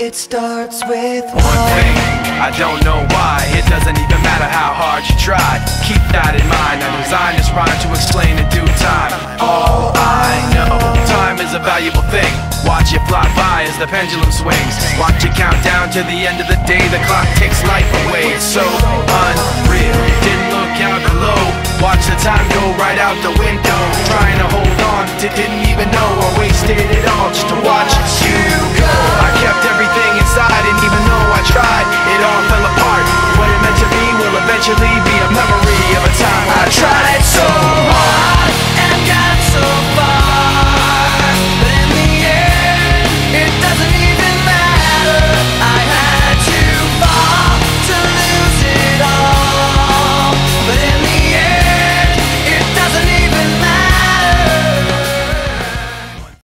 It starts with one thing, I don't know why. It doesn't even matter how hard you try. Keep that in mind. I designed this rhyme to explain in due time. All I know, time is a valuable thing. Watch it fly by as the pendulum swings. Watch it count down to the end of the day. The clock takes life away. It's so unreal. Didn't look out below. Watch the time go right out the window. Trying to hold on, didn't even know I wasted it all just to